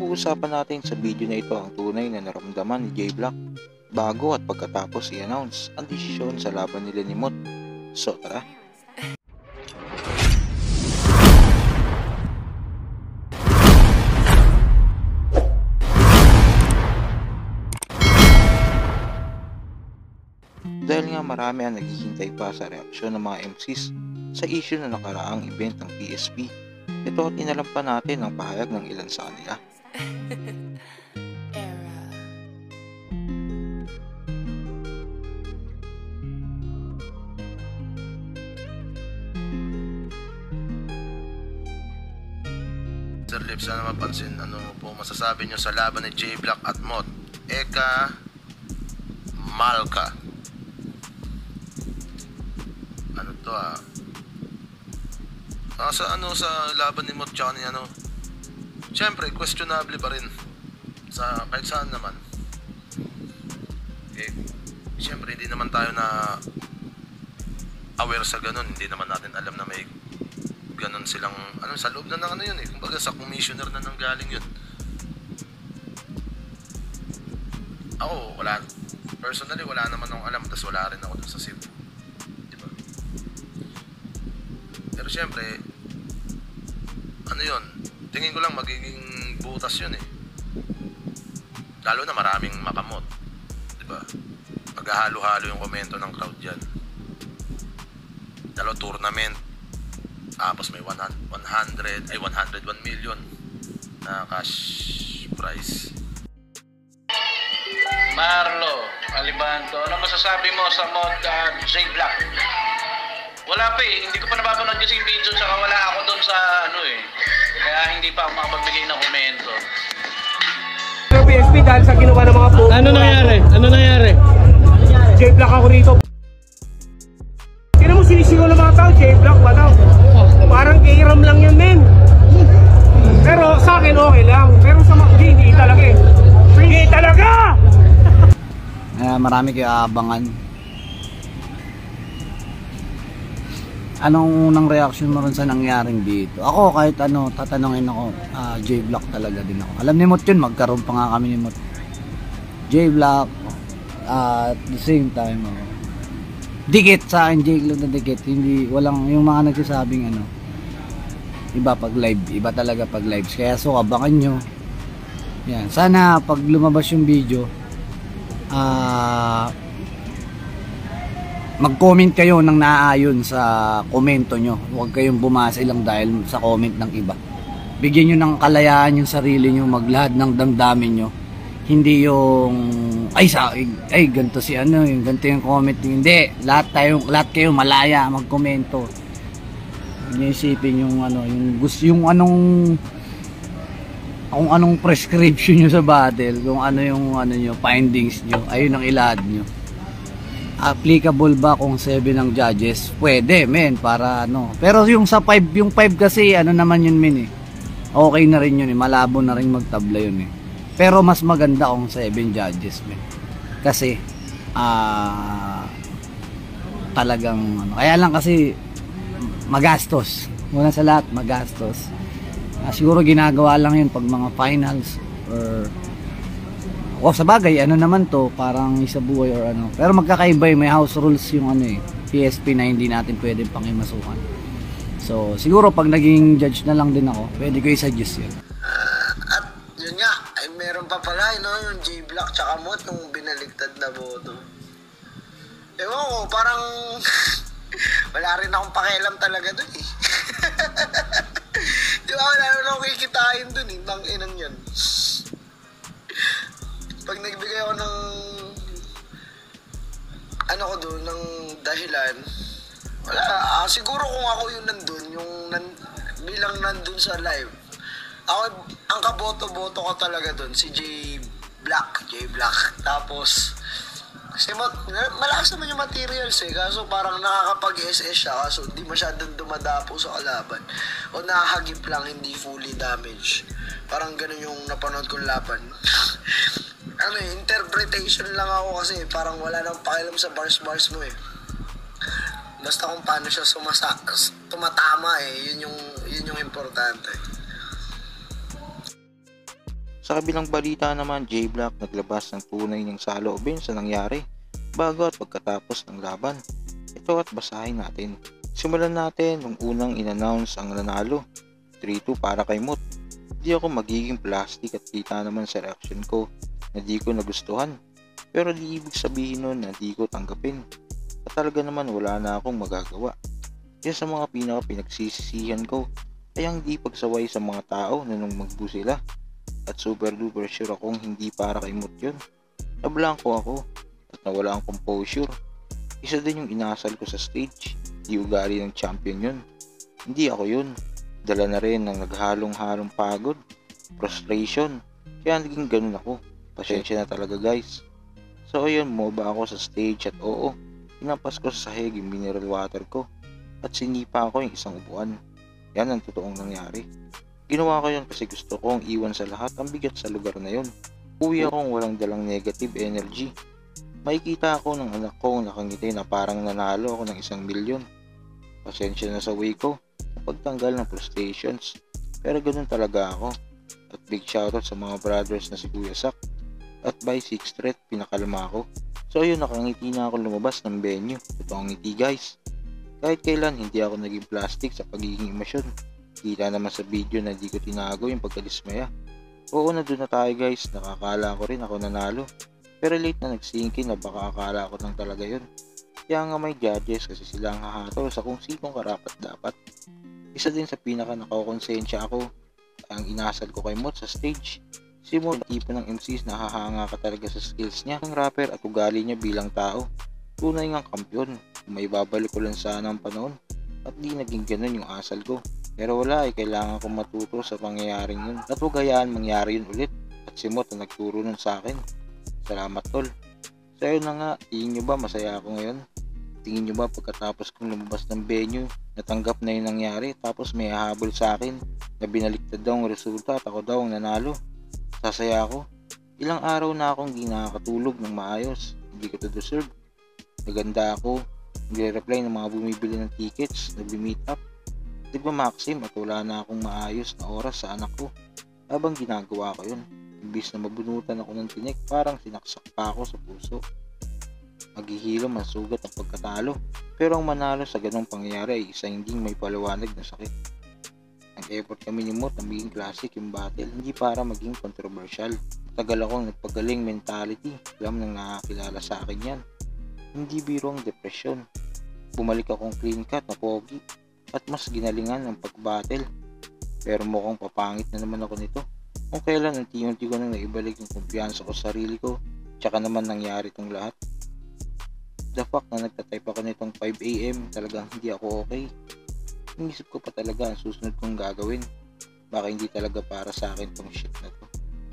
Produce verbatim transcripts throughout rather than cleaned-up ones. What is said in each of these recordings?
Pag-uusapan natin sa video na ito ang tunay na naramdaman ni J Block bago at pagkatapos i-announce ang desisyon sa laban nila ni Mot. So tara! Dahil nga marami ang naghihintay pa sa reaksyon ng mga M Cs sa issue na nakaraang event ng P S P, ito at inalam pa natin ang pahayag ng ilan sa kanila. Sir Lips, sana mapansin, ano po masasabi nyo sa laban ni J Block at Mot? Eka Malka. Ano to ah? Ah, sa ano sa laban ni Mot tsaka ni ano? Siyempre, questionable pa rin. Sa kahit saan naman. Okay. Siyempre, hindi naman tayo na aware sa ganun. Hindi naman natin alam na may ganun silang, ano, sa loob na ng ano yun eh. Kumbaga sa commissioner na nang galing yun. Ako, wala. Personally, wala naman akong alam. Tapos wala rin ako dun sa Cebu. Diba? Pero siyempre, ano yun, tingin ko lang magiging butas yun eh. Lalo na maraming makamot. Diba? Maghahalo-halo yung komento ng crowd dyan. Lalo tournament. Tapos may one hundred, ay one hundred one million na cash prize. Marlo Alibanto, ano masasabi mo sa Mot uh, J Block? Wala pa eh, hindi ko pa napapanood kasi yung video, tsaka wala ako doon sa ano eh. Kaya hindi pa ako makapagbigay ng komento. P S P dahil sa ginawa ng mga po. Ano nangyari? Ano nangyari? J Block ako rito. Tignan mo sinisigaw ng mga tao, J Block ba daw? Parang kairam lang yun men. Pero sa akin okay lang. Pero sa mga hindi talaga eh. Hindi talaga! Uh, marami kayo aabangan. Anong unang reaction mo rin sa nangyaring dito? Ako kahit ano, tatanungin ako, uh, J Block talaga din ako. Alam ni Mot yun, magkaroon pa nga kami ni Mot. J Block, uh, at the same time, oh, dikit sa akin, J Block na dikit. Hindi, walang, yung mga nagsasabing ano, iba pag live, iba talaga pag lives. Kaya so, abangan nyo. Yan, sana pag lumabas yung video, ah, uh, mag-comment kayo ng naaayon sa komento nyo. Huwag kayong bumasa lang dahil sa comment ng iba. Bigyan nyo ng kalayaan yung sarili nyo, maglahad ng damdamin nyo. Hindi yung ay sa ay ganito si ano, yung ganito yung comment. Hindi, lahat tayo, lahat kayo malaya magkomento. Hindi isipin yung ano, yung gusto, yung anong kung anong prescription nyo sa battle, kung ano yung ano nyo, findings nyo, ayun ang ilahad nyo. Applicable ba kung seven ang judges? Pwede, men, para ano. Pero yung sa five, yung five kasi, ano naman yun, men, eh. Okay na rin yun, eh. Malabo na rin magtabla yun, eh. Pero mas maganda kung seven judges, men. Kasi, ah, uh, talagang, ano, kaya lang kasi, magastos. Muna sa lahat, magastos. Uh, siguro ginagawa lang yun pag mga finals, or o sa bagay, ano naman to, parang isa buhay or ano. Pero magkakaiba eh, may house rules yung ano eh, P S P na hindi natin pwedeng pangimasukan. So, siguro pag naging judge na lang din ako, pwede ko i-suggest yun. Uh, at yun nga, ay meron pa pala, no, yung J Block tsaka Mot, nung binaligtad na boto. Ewan ko, parang wala rin akong pakialam talaga dun eh. Di ba, wala naman akong kikitain dun eh, nang inang yan. Pag nagbigay ako ng ano ko doon, ng dahilan, wala, ah, siguro kung ako yung nandun, yung nan, bilang nandun sa live, ako, ang kaboto-boto ko talaga doon, si J Block, J Block. Tapos, kasi malakas naman yung materials eh, kaso parang nakakapag-S S siya, kaso hindi masyadong dumadapo sa kalaban. O nakahagip lang, hindi fully damage. Parang ganun yung napanood kong laban. Ano eh, interpretation lang ako kasi parang wala nang pakialam sa bars-bars mo eh. Basta kung paano siya sumasa, tumatama eh, yun yung, yun yung importante. Sa kabilang balita naman, J-Black naglabas ng tunay niyang saloobin sa nangyari bago at pagkatapos ng laban. Ito at basahin natin. Simulan natin nung unang in-announce ang nanalo, three two para kay Mut. Di ako magiging plastic at kita naman sa reaction ko na di ko nagustuhan. Pero di ibig sabihin nun na di ko tanggapin. At talaga naman wala na akong magagawa. Kaya sa mga pinaka pinagsisisihan ko ay ang di pagsaway sa mga tao na nung magbu sila. At super duper sure akong hindi para kay Mut yun. Nablangko ako at nawala ang composure. Isa din yung inasal ko sa stage. Di ugali ng champion yun. Hindi ako yun. Dala na rin ng naghalong-halong pagod, frustration. Kaya naging ganun ako. Pasensya na talaga guys. So ayun, moba ako sa stage at oo, hinampas ko sa sahig yung mineral water ko at sinipa ko yung isang upuan. Yan ang totoong nangyari. Ginawa ko yun kasi gusto kong iwan sa lahat ang bigat sa lugar na yun. Uwi akong walang dalang negative energy. Makikita ako ng anak ko nakangiti na parang nanalo ako ng isang milyon. Pasensya na sa way ko sa pagtanggal ng frustrations. Pero ganun talaga ako. At big shoutout sa mga brothers na si Kuya Sak. At by sixth Street, pinakalma ako. So ayun, nakangiti na ako lumabas ng venue. Totoong ngiti guys. Kahit kailan, hindi ako naging plastic sa pagiging emosyon. Kita naman sa video na di ko tinago yung pagkadismaya. Oo, na doon na tayo guys. Nakakala ko rin ako nanalo. Pero late na nagsinkin na baka akala ko lang talaga yun. Kaya nga may judges kasi sila ang hahatol sa kung sinong karapat dapat. Isa din sa pinaka nakakonsensya ako ang inasal ko kay Mot sa stage. Si Mot, tipo ng M Cs na hahanga ka talaga sa skills niya. Ang rapper at ugali niya bilang tao. Tunay ngang kampyon. May babalik ko lang sana ang panahon. At di naging ganun yung asal ko. Pero wala ay kailangan kong matuto sa pangyayaring yun. At huwag hayaan mangyari yun ulit. At si Mot ang nagturo nun sa akin. Salamat tol. So yun na nga, tingin nyo ba masaya ako ngayon? Tingin nyo ba pagkatapos kong lumabas ng venue, natanggap na yung nangyari tapos may hahabol sa akin na binaliktad daw ang resulta at ako daw ang nanalo? Sasaya ako. Ilang araw na akong di nakakatulog ng maayos. Hindi ko to deserve. Naganda ako. Nagre-reply ng mga bumibili ng tickets, nag-meet up. Di ba Maxim at wala na akong maayos na oras sa anak ko. Habang ginagawa ko yun, imbis na mabunutan ako ng tinik, parang sinaksak pa ako sa puso. Maghihilo man sugat ang pagkatalo. Pero ang manalo sa ganong pangyayari ay isa hindi may paliwanag na sakit. Nag-effort kami ni Mot na maging classic yung battle, hindi para maging controversial. Tagal akong nagpagaling mentality, alam nang nakakilala sa akin yan. Hindi biro ang depresyon. Bumalik akong clean cut na pogi at mas ginalingan ng pag-battle. Pero mukhang papangit na naman ako nito. Kung kailan unti-unti ko nang naibalik yung kumpiyansa ko sa sarili ko, tsaka naman nangyari itong lahat. The fact na nagtatype ako nitong five a m talagang hindi ako okay. Inisip ko pa talaga ang susunod kong gagawin. Baka hindi talaga para sa akin tong shit na to.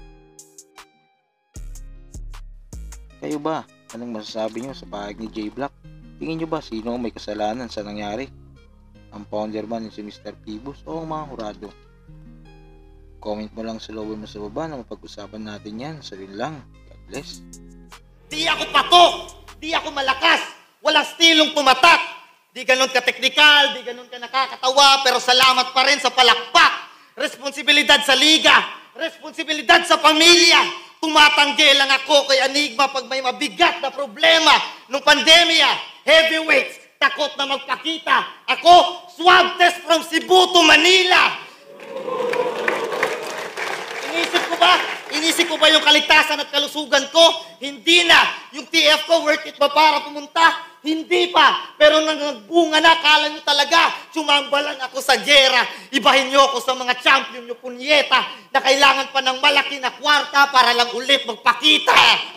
Kayo ba? Anong masasabi nyo sa pahayag ni J-Black? Tingin nyo ba sino ang may kasalanan sa nangyari? Ang founder man si Mister Pibus o ang mga hurado? Comment mo lang sa lower mo sa baba na mapag-usapan natin yan. Sabihin lang. God bless. Di ako patok! Di ako malakas! Walang stilong pumatak! Di ganun ka-teknikal, di ganun ka nakakatawa, pero salamat pa rin sa palakpak! Responsibilidad sa liga! Responsibilidad sa pamilya! Tumatanggi lang ako kay Enigma pag may mabigat na problema nung pandemya. Heavyweights, takot na magpakita. Ako, swab test from Cebu to Manila. Inisip ko ba? Inisip ko ba yung kaligtasan at kalusugan ko? Hindi na. Yung T F ko, worth it ba para pumunta? Hindi pa. Pero nang nagbunga na, kala nyo talaga, sumambalan ako sa gera. Ibahin nyo ako sa mga champion nyo, punyeta, na kailangan pa ng malaki na kwarta para lang ulit magpakita.